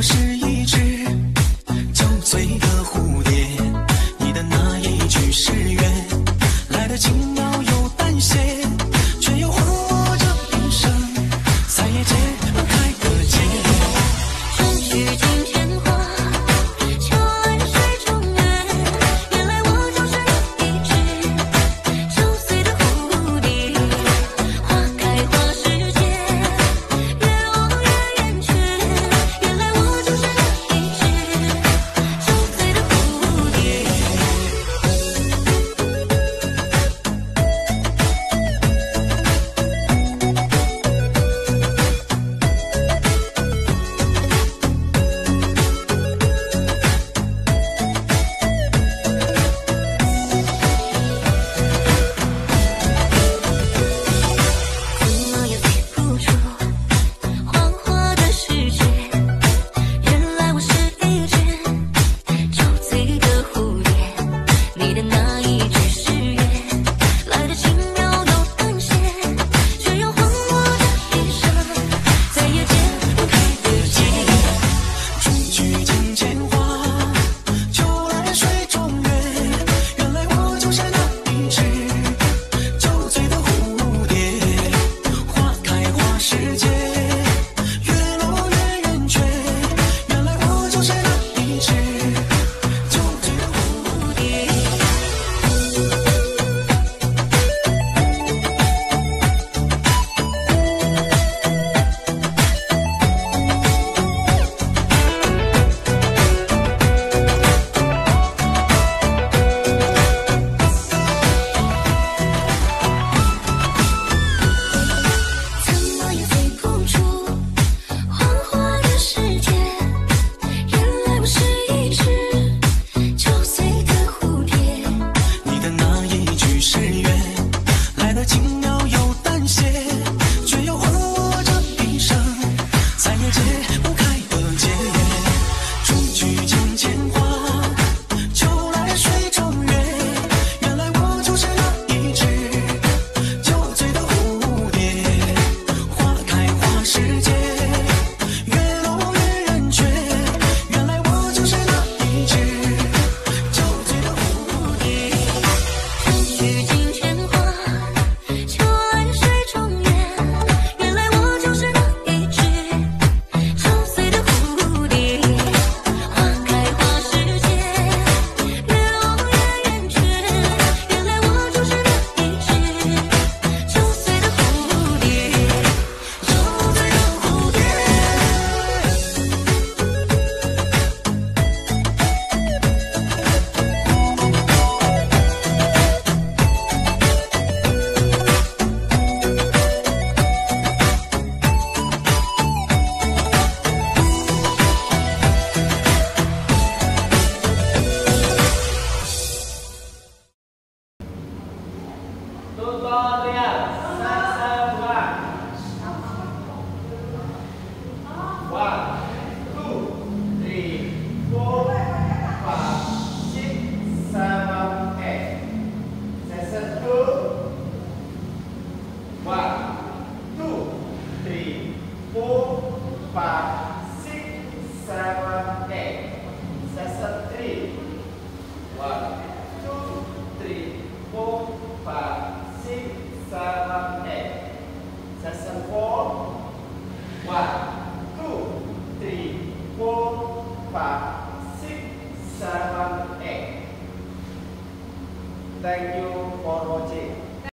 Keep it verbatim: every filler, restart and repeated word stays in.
是一只酒醉的蝴蝶，你的那一句誓言来得轻描又淡写，却又换我这一生再也解不开的结。 春去金钱花，秋来水中月，原来我就是那一只九岁的蝴蝶。花开花时节，越望越圆缺，原来我就是那一只九岁的蝴蝶。怎么也猜不出谎话的世界，原来我是一只酒醉的蝴蝶。你的那一句誓言来得轻描又淡写，却又换我这一生再也解不开的结。 春去金钱花，秋来水中月，原来我就是那一只酒醉的蝴蝶。花开花时节，越落越圆缺，原来我就是那一只酒醉的蝴蝶。 怎么也猜不出谎话的世界，原来我是一只九岁的蝴蝶。 你的那一句誓言来得轻描又淡写，却又换我这一生再也解不开的结。春去金钱花，秋来水中月，原来我就是那一只酒醉的蝴蝶。花开花时节，越落越圆缺，原来我就是那一只酒醉的蝴蝶。 春去金钱花，秋来水中月，原来我就是那一只九岁的蝴蝶。花开花时节，越望越圆缺，原来我就是那一只九岁的蝴蝶。九岁的蝴蝶。 Tutorial sesebuah. One, two, three, four, five, six, seven, eight. Session two. One, two, three, four, five, six, seven, eight. Session three. One, two, three, four, five, six, seven, eight. Session four. One, two, three, four, five, six, seven, eight. Thank you.